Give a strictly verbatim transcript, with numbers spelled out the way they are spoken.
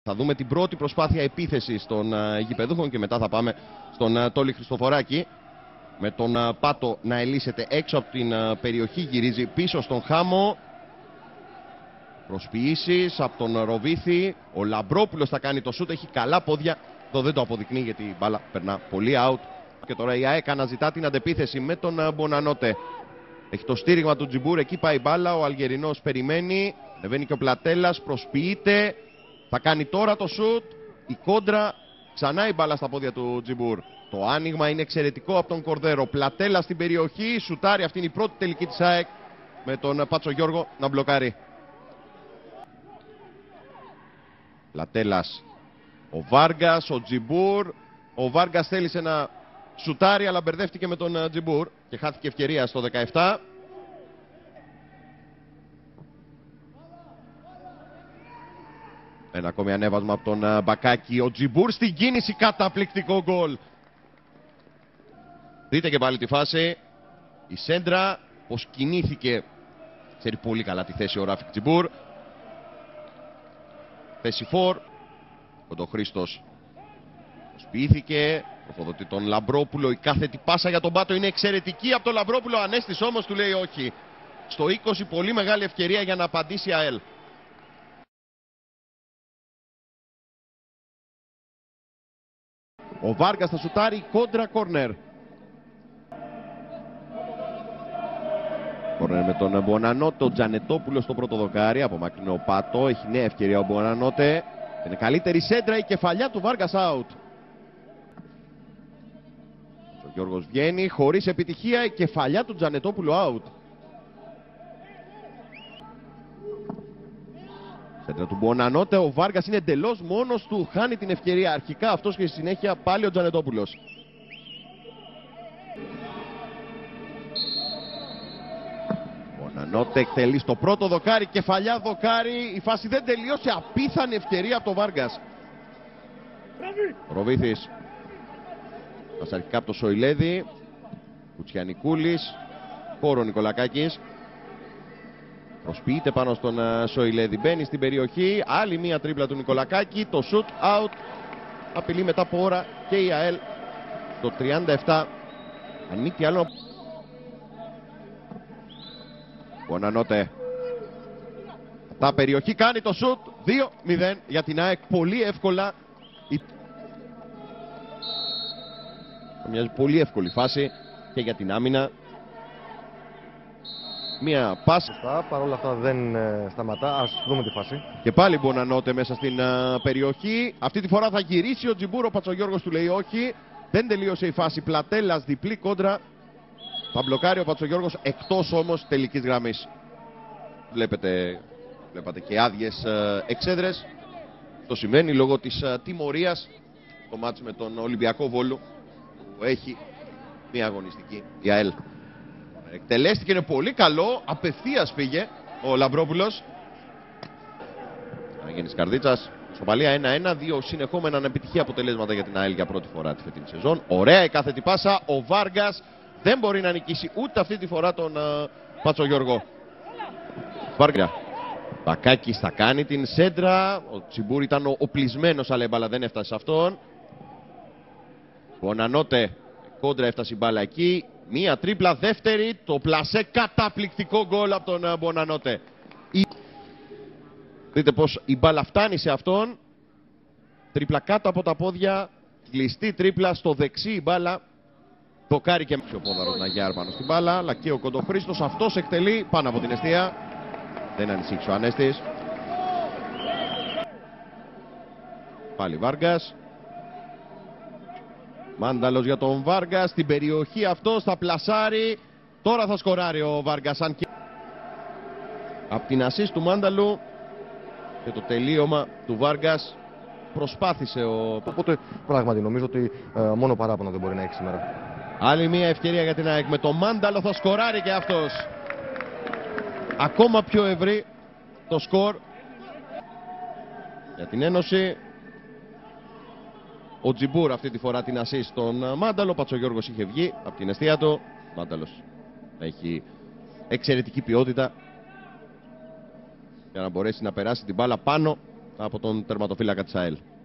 Θα δούμε την πρώτη προσπάθεια επίθεσης των uh, γηπεδούχων και μετά θα πάμε στον uh, Τόλι Χριστοφοράκη. Με τον uh, Πάτο να ελύσεται έξω από την uh, περιοχή, γυρίζει πίσω στον Χάμο. Προσποιήσεις από τον Ροβίθη. Ο Λαμπρόπουλος θα κάνει το σούτ, έχει καλά πόδια. Εδώ δεν το αποδεικνύει γιατί η μπάλα περνά πολύ out. Και τώρα η ΑΕΚ αναζητά την αντεπίθεση με τον uh, Μπονανότε. Έχει το στήριγμα του Τζιμπούρ, εκεί πάει η μπάλα, ο Αλγερινός περιμένει. Ανεβαίνει και ο Πλατέλας, προσποιείται. Θα κάνει τώρα το σουτ, η κόντρα, ξανά η μπάλα στα πόδια του Τζιμπούρ. Το άνοιγμα είναι εξαιρετικό από τον Κορδέρο. Πλατέλα στην περιοχή, σουτάρει, αυτή είναι η πρώτη τελική της ΑΕΚ με τον Πάτσο Γιώργο να μπλοκάρει. Πλατέλας, ο Βάργας, ο Τζιμπούρ. Ο Βάργας θέλησε να σουτάρει αλλά μπερδεύτηκε με τον Τζιμπούρ και χάθηκε ευκαιρία στο δεκαεπτά. Ένα ακόμη ανέβασμα από τον Μπακάκη. Ο Τζιμπούρ στην κίνηση, καταπληκτικό γκολ. Δείτε και πάλι τη φάση. Η σέντρα, πως κινήθηκε. Ξέρει πολύ καλά τη θέση ο Ράφικ Τζιμπούρ. Θέση φορ. Ο τον Χρήστος προσποιήθηκε. Προφοδοτεί τον Λαμπρόπουλο. Η κάθετη πάσα για τον Πάτο είναι εξαιρετική από τον Λαμπρόπουλο. Ανέστης όμως του λέει όχι. Στο είκοσι πολύ μεγάλη ευκαιρία για να απαντήσει η ΑΕΛ. Ο Βάργας θα σουτάρει κόντρα κόρνερ. Κόρνερ με τον Μπονανότε, ο Τζανετόπουλο στο πρώτο δοκάρι. Απομακρύνει ο Πάτο, έχει νέα ευκαιρία ο Μπονανότε. Είναι καλύτερη σέντρα, η κεφαλιά του Βάργας out. Ο Γιώργος βγαίνει, χωρίς επιτυχία, η κεφαλιά του Τζανετόπουλου out. Σέντρα του Μπονανότε, ο Βάργας είναι εντελώς μόνος του, χάνει την ευκαιρία αρχικά αυτός και στη συνέχεια πάλι ο Τζανετόπουλος. Μπονανότε εκτελεί στο πρώτο δοκάρι, κεφαλιά δοκάρι, η φάση δεν τελείωσε, απίθανη ευκαιρία από τον Βάργας. Ροβίθης. Μας αρχικά από το Σοηλέδη, Κουτσιανικούλης, χώρο Νικολακάκης. Προσποιείται πάνω στον uh, Σοηλέδη, μπαίνει στην περιοχή, άλλη μία τρίπλα του Νικολακάκη, το shoot out, απειλεί μετά από ώρα και η ΑΕΛ το τριάντα επτά, αν μη τι άλλο. Μπονανότε, τα περιοχή κάνει το shoot, δύο μηδέν για την ΑΕΚ, πολύ εύκολα. Μοιάζει πολύ εύκολη φάση και για την άμυνα. Μία πάσα. Παρ' όλα αυτά δεν ε, σταματά. Ας δούμε τη φάση. Και πάλι Μπονανότε μέσα στην uh, περιοχή. Αυτή τη φορά θα γυρίσει ο Τζιμπούρ. Ο Πατσογιώργος του λέει όχι. Δεν τελείωσε η φάση. Πλατέλας διπλή κόντρα. Θα μπλοκάρει ο Πατσογιώργος εκτός όμως τελικής γραμμής. Βλέπετε, βλέπετε και άδειες uh, εξέδρες. Το σημαίνει λόγω της uh, τιμωρίας το μάτς με τον Ολυμπιακό Βόλο που έχει μία αγωνιστική η ΑΕΛ. Εκτελέστηκε, είναι πολύ καλό, απευθείας πήγε ο Λαμπρόπουλος. Αναγέννης Καρδίτσας, σοπαλία ένα ένα, δύο συνεχόμενα ανεπιτυχή αποτελέσματα για την ΑΕΛ για πρώτη φορά τη φετινή σεζόν. Ωραία η κάθετη πάσα, ο Βάργας δεν μπορεί να νικήσει ούτε αυτή τη φορά τον uh, Πατσογιώργο. Βάργα. Μπακάκης θα κάνει την σέντρα, ο Τσιμπούρ ήταν ο οπλισμένος αλλά η μπάλα δεν έφτασε σε αυτόν. Μπονανότε, κόντρα έφτασε η μπάλα εκεί. Μία τρίπλα, δεύτερη, το πλασέ, καταπληκτικό γκολ από τον Μπονανότε. Η... Δείτε πως η μπάλα φτάνει σε αυτόν. Τρίπλα κάτω από τα πόδια, κλειστή τρίπλα στο δεξί η μπάλα. Δοκάρει και ο πόδαρος να γιάρει πάνω στην μπάλα, αλλά και ο Κοντοχρήστος αυτός εκτελεί πάνω από την εστία. Δεν ανησύχησε ο Ανέστης. Πάλι Βάργας. Μάνταλος για τον Βάργα, στην περιοχή αυτός θα πλασάρει. Τώρα θα σκοράρει ο Βάργας. Αν και... Από την ασίστ του Μάνταλου και το τελείωμα του Βάργας προσπάθησε ο... Οπότε πράγματι νομίζω ότι ε, μόνο παράπονο δεν μπορεί να έχει σήμερα. Άλλη μια ευκαιρία για την ΑΕΚ. Με το Μάνταλο θα σκοράρει και αυτός. Ακόμα πιο ευρύ το σκορ για την Ένωση. Ο Τζιμπούρ αυτή τη φορά την ασίστ στον Μάνταλο. Ο Πατσογιώργος είχε βγει από την αιστεία του. Ο Μάνταλος έχει εξαιρετική ποιότητα για να μπορέσει να περάσει την μπάλα πάνω από τον τερματοφύλακα της ΑΕΛ.